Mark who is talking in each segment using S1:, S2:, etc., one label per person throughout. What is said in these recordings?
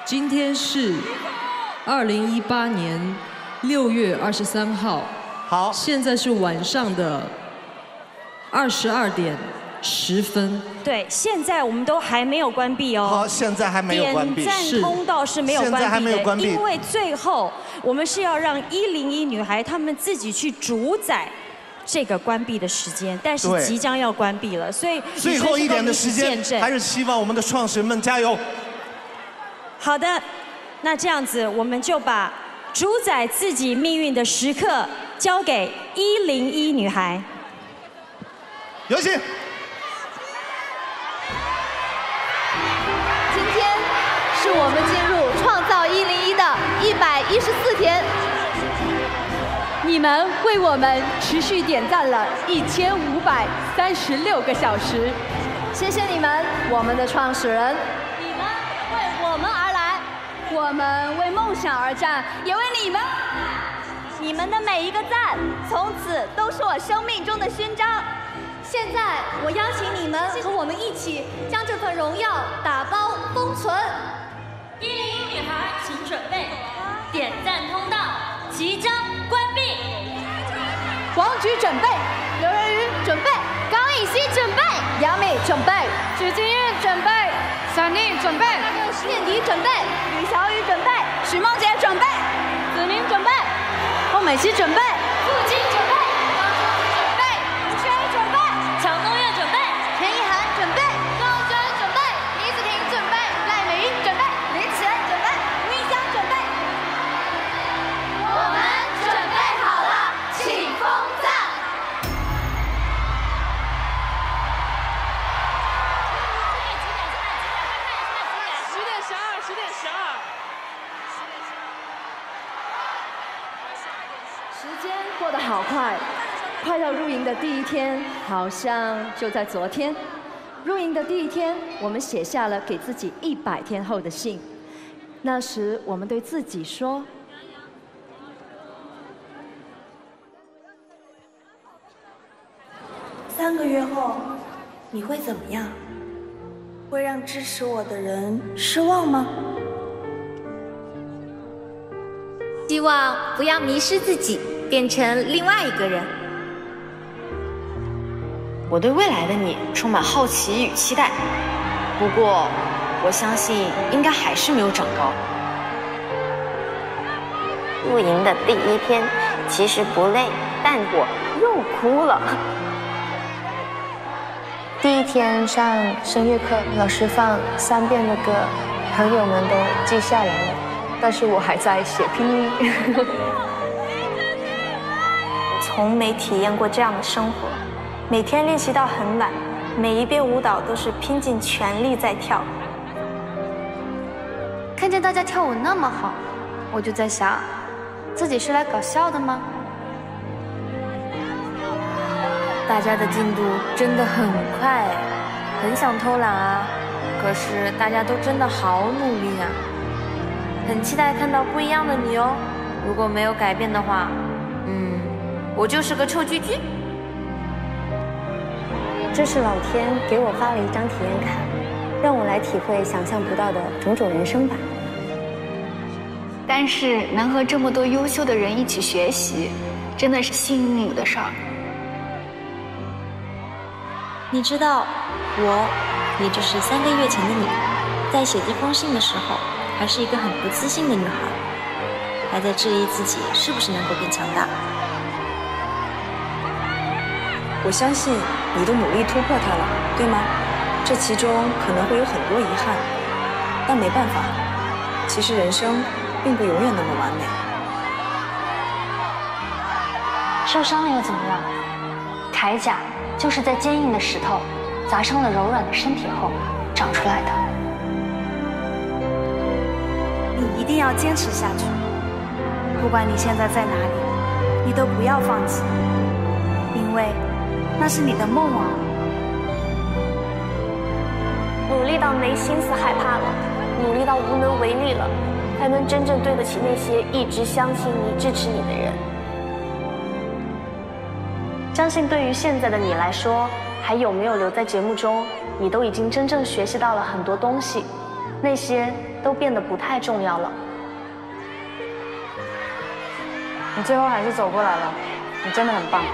S1: 今天是2018年6月23号。
S2: 好，
S1: 现在是晚上的22点10分。
S3: 对，现在我们都还没有关闭哦。
S2: 好，现在还没有关闭。
S3: 点赞通道是没有关闭的，
S2: 现在还没有关闭，
S3: 因为最后我们是要让101女孩她们自己去主宰这个关闭的时间，但是即将要关闭了，所以
S2: 最后一点的时间，还是希望我们的创始人们加油。
S3: 好的，那这样子我们就把主宰自己命运的时刻交给101女孩。
S2: 有请。
S4: 今天是我们进入创造101的114天，你们为我们持续点赞了1536个小时，谢谢你们，我们的创始人。你们为我们而来，我们为梦想而战，也为你们。你们的每一个赞，从此都是我生命中的勋章。现在，我邀请你们和我们一起将这份荣耀打包封存。
S5: 101女孩，请准备，点赞通道即将关闭。
S4: 王菊准备，刘仁宇准备，高以希准备，杨幂准备，许金玉准备，闪妮准备，念迪准备，李小雨准备，许梦洁准备，子宁准备，孟美岐准备，傅菁准备，张秋雨准备，吴宣仪准备，
S5: 蒋东岳准备，
S4: 田一涵准备，高娟准备，李子婷准备，赖美玉准备，林启恩准备，吴一香准备。我们准备好了，请封藏。
S6: 10点12。
S4: 时间过得好快，快要入营的第一天，好像就在昨天。入营的第一天，我们写下了给自己100天后的信。那时，我们对自己说
S7: ：3个月后，你会怎么样？会让支持我的人失望吗？
S8: 希望不要迷失自己，变成另外一个人。
S9: 我对未来的你充满好奇与期待，不过我相信应该还是没有长高。
S10: 露营的第一天其实不累，但我又哭了。
S11: 第一天上声乐课，老师放3遍的歌，朋友们都记下来了，但是我还在写拼音。
S10: 我从没体验过这样的生活，每天练习到很晚，每一遍舞蹈都是拼尽全力在跳。
S11: 看见大家跳舞那么好，我就在想，自己是来搞笑的吗？
S12: 大家的进度真的很快，很想偷懒啊，可是大家都真的好努力啊！很期待看到不一样的你哦。如果没有改变的话，我就是个臭居居。
S11: 这是老天给我发了一张体验卡，让我来体会想象不到的种种人生吧。
S13: 但是能和这么多优秀的人一起学习，真的是幸运有的事儿。
S14: 你知道，我，也就是3个月前的你，在写这封信的时候，还是一个很不自信的女孩，还在质疑自己是不是能够变强大。
S15: 我相信你都努力突破它了，对吗？这其中可能会有很多遗憾，但没办法，其实人生并不永远那么完美。
S13: 受伤了又怎么样？铠甲就是在坚硬的石头砸伤了柔软的身体后长出来的。
S7: 你一定要坚持下去，不管你现在在哪里，你都不要放弃，因为那是你的梦啊！
S10: 努力到没心思害怕了，努力到无能为力了，才能真正对得起那些一直相信你、支持你的人。相信对于现在的你来说，还有没有留在节目中，你都已经真正学习到了很多东西。 那些都变得不太重要了。
S11: 你最后还是走过来了，你真的很棒。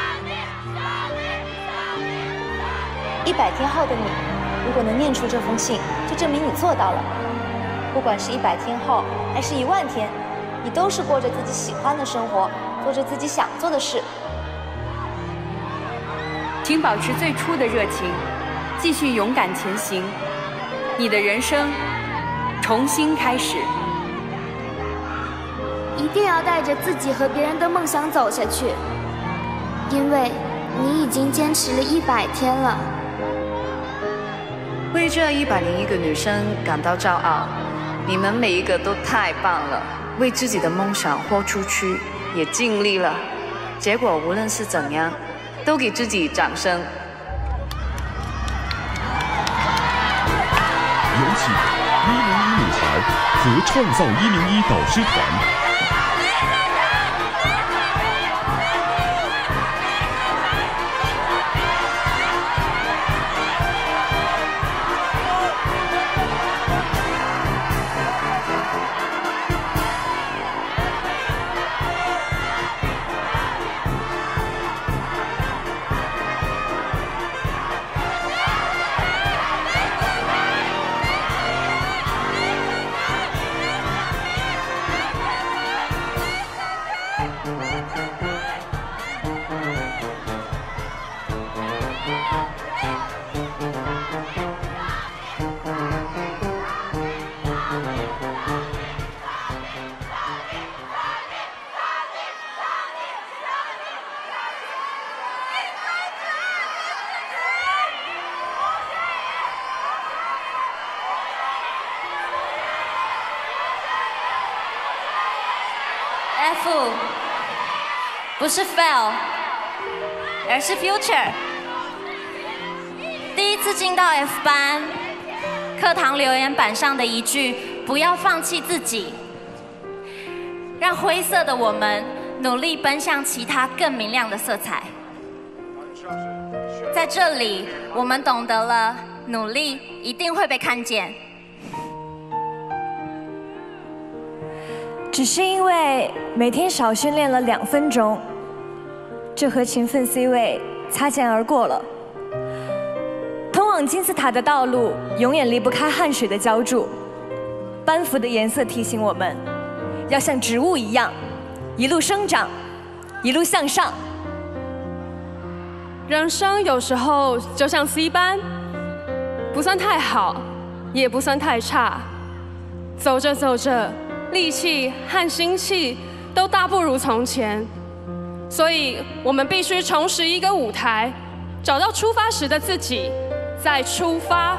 S8: 100天后的你，如果能念出这封信，就证明你做到了。不管是100天后，还是10000天，你都是过着自己喜欢的生活，做着自己想做的事。
S6: 请保持最初的热情，继续勇敢前行，你的人生重新开始。
S4: 一定要带着自己和别人的梦想走下去，因为你已经坚持了100天了。
S16: 为这101个女生感到骄傲，你们每一个都太棒了，为自己的梦想豁出去，也尽力了。结果无论是怎样，都给自己掌声。
S17: 有请101女孩和创造101导师团。
S5: F 不是 fail， 而是 future。第一次进到 F 班，课堂留言板上的一句“不要放弃自己”，让灰色的我们努力奔向其他更明亮的色彩。在这里，我们懂得了努力一定会被看见。
S3: 只是因为每天少训练了2分钟，这和勤奋 C 位擦肩而过了。通往金字塔的道路永远离不开汗水的浇筑，班服的颜色提醒我们，要像植物一样，一路生长，一路向上。
S18: 人生有时候就像 C 班，不算太好，也不算太差，走着走着，力气和心气都大不如从前，所以我们必须重拾一个舞台，找到出发时的自己，再出发。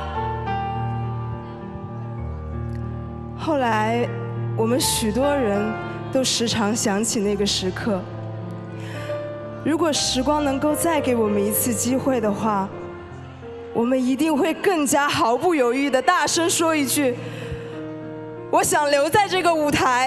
S19: 后来，我们许多人都时常想起那个时刻。如果时光能够再给我们一次机会的话，我们一定会更加毫不犹豫地大声说一句：我想留在这个舞台。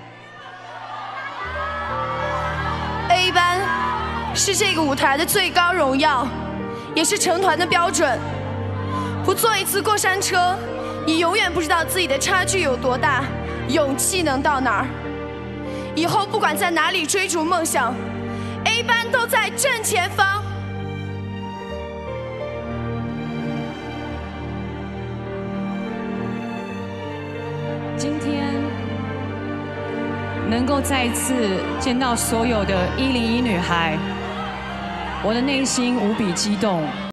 S20: A 班是这个舞台的最高荣耀，也是成团的标准。不坐一次过山车，你永远不知道自己的差距有多大，勇气能到哪儿。以后不管在哪里追逐梦想，A 班都在正前方。
S21: 今天能够再一次见到所有的101女孩，我的内心无比激动。